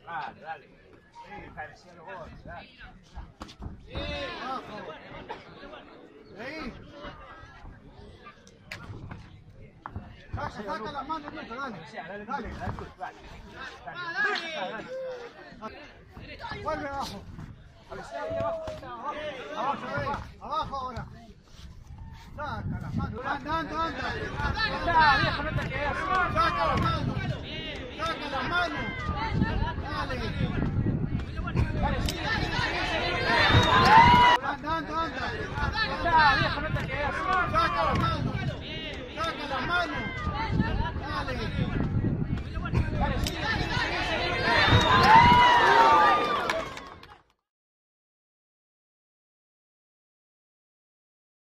Dale, dale. Sí, parecía los goles, dale. Abajo. Ahí. Saca las manos, dale. Dale, Dale. Vuelve abajo. Abajo ahora. Saca las manos. Anda. Anda, viejo, no te quedes. Saca las manos. Dale. Dale, sí.